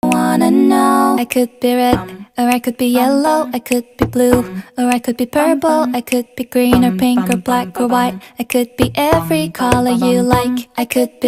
wanna know. I could be red, or I could be yellow, I could be blue, or I could be purple, I could be green or pink or black or white. I could be every color you like. I could be